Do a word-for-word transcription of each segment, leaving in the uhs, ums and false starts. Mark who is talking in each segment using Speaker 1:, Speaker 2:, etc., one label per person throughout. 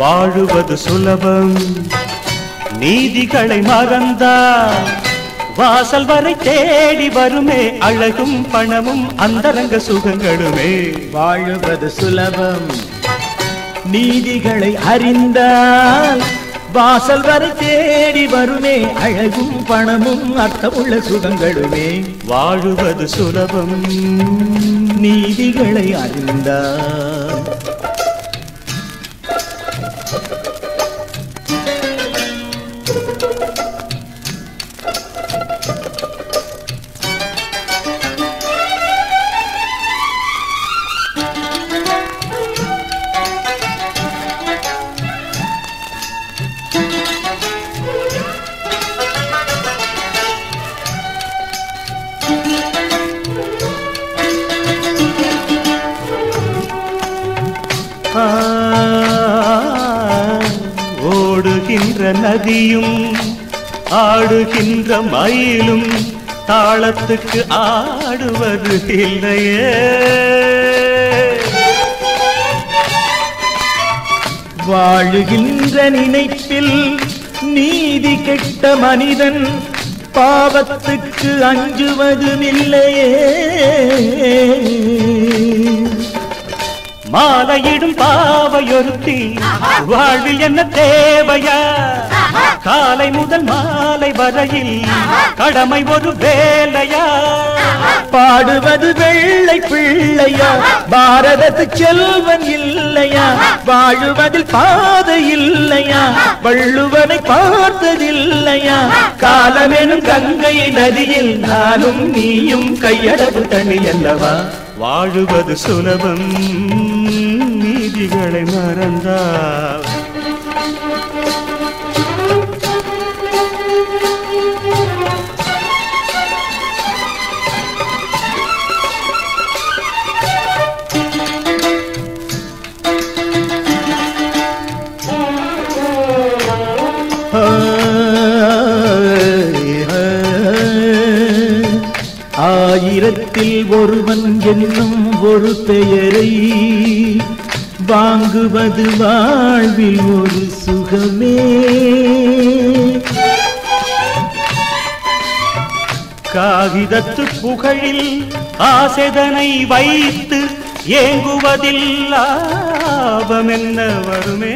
Speaker 1: வாழுவது சுலபம் நீதிகளை மறந்தால் வாசல் வரை தேடி வருமே அழகும் பணமும் அந்தரங்க சுகங்களுமே.
Speaker 2: வாழுவது சுலபம் நீதிகளை அறிந்தால் வாசல் வரை தேடி வருமே அழகும் பணமும் அர்த்தமுள்ள சுகங்களுமே.
Speaker 1: வாழுவது சுலபம்
Speaker 2: நீதிகளை அறிந்தால்.
Speaker 1: ஓடுகின்ற நதியும் ஆடுகின்ற மயிலும் தாளத்துக்கு ஆடுவது இல்லையே.
Speaker 2: வாழுகின்ற நினைப்பில் நீதி கெட்ட மனிதன் பாவத்துக்கு அஞ்சுவதுமில்லையே.
Speaker 1: மாலையிடும் பாவையொருத்தி வாழ்வில் என்ன தேவையா? காலை முதல் மாலை வரையில் கடமை ஒரு வேலையா?
Speaker 2: பாடுவது வெள்ளை பிள்ளையா? பாரதத்து செல்வன் இல்லையா? வாழுவதில் பாதை இல்லையா? வள்ளுவனை பார்த்ததில்லையா? காலமெனும் கங்கை நதியில் நானும் நீயும் கையளவு தனி அல்லவா?
Speaker 1: வாழுவது சுலபம் நீதிகளை மறந்தால்.
Speaker 2: ஆயிரத்தில் ஒருவன் என்னும் ஒரு பெயரை வாங்குவது வாழ்வில் ஒரு சுகமே.
Speaker 1: காகிதத்து புகழில் ஆசைதனை வைத்து ஏங்குவதில் லாபம் என்ன வருமே.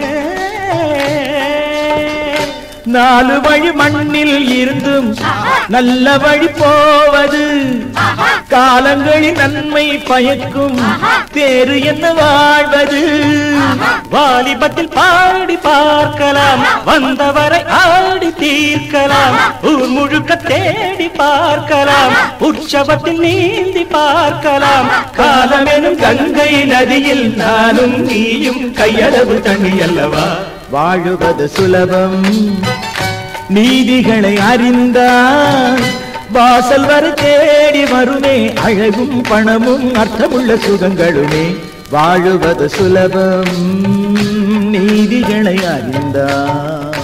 Speaker 2: நாலு வழி மண்ணில் இருந்தும் நல்ல வழி போவது காலங்களின் நன்மை பயக்கும் தேறு என்ன வாழ்வது.
Speaker 1: வாலிபத்தில் பாடி பார்க்கலாம் வந்தவரை ஆடி தீர்க்கலாம். ஊர் முழுக்க தேடி பார்க்கலாம் உற்சவத்தில் நீந்தி பார்க்கலாம்.
Speaker 2: காலமெனும் கங்கை நதியில் நானும் நீயும் கையளவு தண்ணி அல்லவா? வாழுவது சுலபம் நீதிகளை அறிந்தால் வாசல் வரை தேடி வருமே அழகும் பணமும் அர்த்தமுள்ள சுகங்களுமே. வாழுவது சுலபம் நீதிகளை அறிந்தால்.